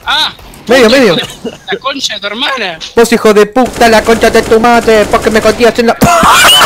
Ah, Medio, puto, medio. hijo de la concha de tu hermana. Vos hijo de puta, la concha de tu madre, porque me contías en la...